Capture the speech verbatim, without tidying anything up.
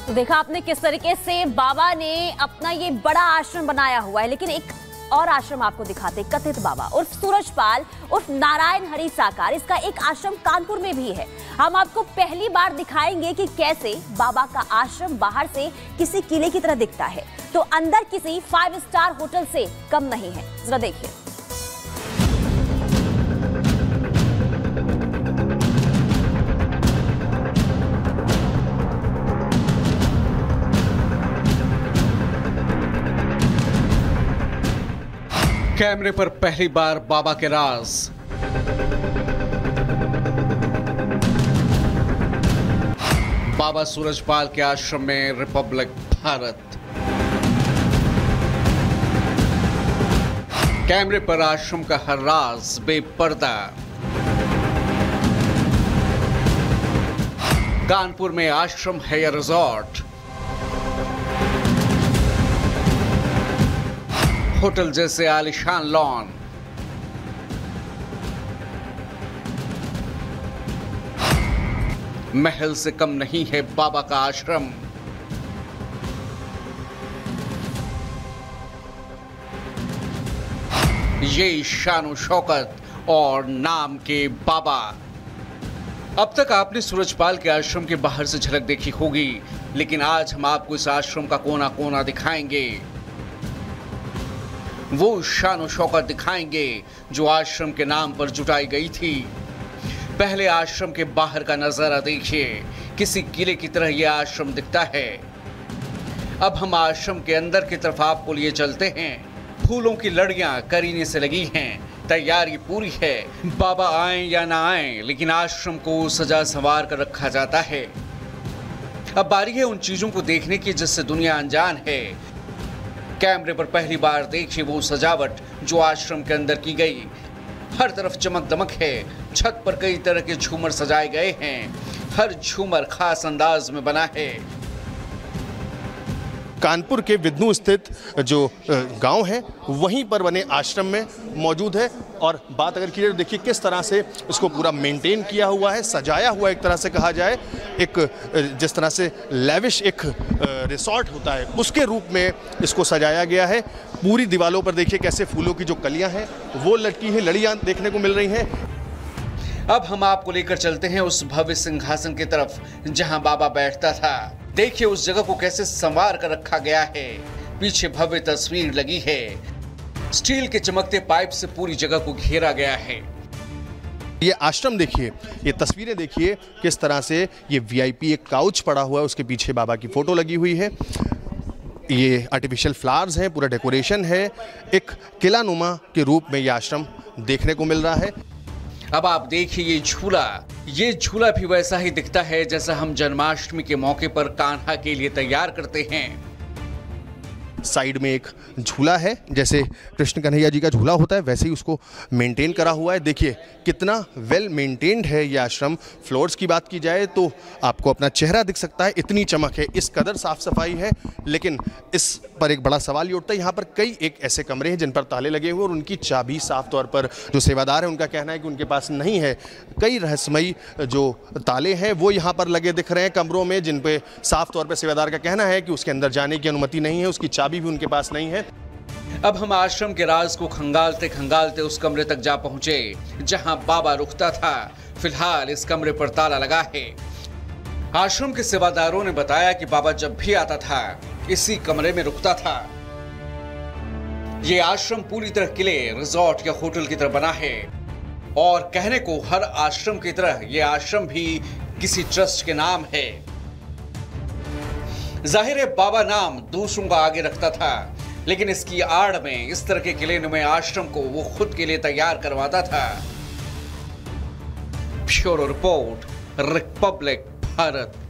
तो देखा आपने किस तरीके से बाबा ने अपना ये बड़ा आश्रम बनाया हुआ है, लेकिन एक और आश्रम आपको दिखाते। कथित बाबा उर्फ सूरजपाल उर्फ नारायण हरि साकार, इसका एक आश्रम कानपुर में भी है। हम आपको पहली बार दिखाएंगे कि कैसे बाबा का आश्रम बाहर से किसी किले की तरह दिखता है तो अंदर किसी फाइव स्टार होटल से कम नहीं है। जरा देखिए। कैमरे पर पहली बार बाबा के राज। बाबा सूरजपाल के आश्रम में रिपब्लिक भारत। कैमरे पर आश्रम का हर राज बेपर्दा। कानपुर में आश्रम है या रिजॉर्ट, होटल जैसे आलीशान लॉन, महल से कम नहीं है बाबा का आश्रम। ये शान शौकत और नाम के बाबा। अब तक आपने सूरजपाल के आश्रम के बाहर से झलक देखी होगी, लेकिन आज हम आपको इस आश्रम का कोना कोना दिखाएंगे। वो शान शौकत दिखाएंगे जो आश्रम के नाम पर जुटाई गई थी। पहले आश्रम के बाहर का नजारा देखिए, किसी किले की तरह यह आश्रम दिखता है। अब हम आश्रम के अंदर की तरफ आपको लिए चलते हैं। फूलों की लड़ियां करीने से लगी हैं, तैयारी पूरी है। बाबा आए या ना आए, लेकिन आश्रम को सजा संवार कर रखा जाता है। अब बारी है उन चीजों को देखने की जिससे दुनिया अनजान है। कैमरे पर पहली बार देखिए वो सजावट जो आश्रम के अंदर की गई। हर तरफ चमक दमक है। छत पर कई तरह के झूमर सजाए गए हैं। हर झूमर खास अंदाज में बना है। कानपुर के विदनू स्थित जो गांव है वहीं पर बने आश्रम में मौजूद है। और बात अगर की जाए तो देखिए किस तरह से इसको पूरा मेंटेन किया हुआ है, सजाया हुआ एक तरह से कहा जाए। एक जिस तरह से लेविश एक रिसॉर्ट होता है उसके रूप में इसको सजाया गया है। पूरी दीवारों पर देखिए कैसे फूलों की जो कलियां हैं वो लटकी हैं, लड़ियां देखने को मिल रही हैं। अब हम आपको लेकर चलते हैं उस भव्य सिंहासन की तरफ जहां बाबा बैठता था। देखिए उस जगह को कैसे संवार कर रखा गया है। पीछे भव्य तस्वीर लगी है। स्टील के चमकते पाइप से पूरी जगह को घेरा गया है। ये आश्रम देखिए, ये तस्वीरें देखिए किस तरह से ये वीआईपी एक काउच पड़ा हुआ है, उसके पीछे बाबा की फोटो लगी हुई है। ये आर्टिफिशियल फ्लावर्स हैं, पूरा डेकोरेशन है। एक किला नुमा के रूप में ये आश्रम देखने को मिल रहा है। अब आप देखिए ये झूला, ये झूला भी वैसा ही दिखता है जैसा हम जन्माष्टमी के मौके पर कान्हा के लिए तैयार करते हैं। साइड में एक झूला है, जैसे कृष्ण कन्हैया जी का झूला होता है वैसे ही उसको मेंटेन करा हुआ है। देखिए कितना वेल मेंटेन्ड है ये आश्रम। फ्लोर्स की बात की जाए तो आपको अपना चेहरा दिख सकता है, इतनी चमक है, इस कदर साफ सफाई है। लेकिन इस पर एक बड़ा सवाल ये उठता है, यहाँ पर कई एक ऐसे कमरे हैं जिन पर ताले लगे हुए और उनकी चाबी साफ तौर पर जो सेवादार है उनका कहना है कि उनके पास नहीं है। कई रहस्यमयी जो ताले हैं वो यहाँ पर लगे दिख रहे हैं कमरों में, जिन पे साफ तौर पर सेवादार का कहना है कि उसके अंदर जाने की अनुमति नहीं है, उसकी चाबी भी उनके पास नहीं है। अब हम आश्रम के राज को खंगालते खंगालते उस कमरे तक जा पहुंचे जहां बाबा रुकता था। फिलहाल इस कमरे पर ताला लगा है। आश्रम के सेवादारों ने बताया कि बाबा जब भी आता था इसी कमरे में रुकता था। ये आश्रम पूरी तरह किले, रिजॉर्ट या होटल की तरह बना है और कहने को हर आश्रम की तरह ये आश्रम भी किसी ट्रस्ट के नाम है। जाहिर है बाबा नाम दूसरों का आगे रखता था, लेकिन इसकी आड़ में इस तरह के किले नुमा आश्रम को वो खुद के लिए तैयार करवाता था। Bureau report, Republic Bharat.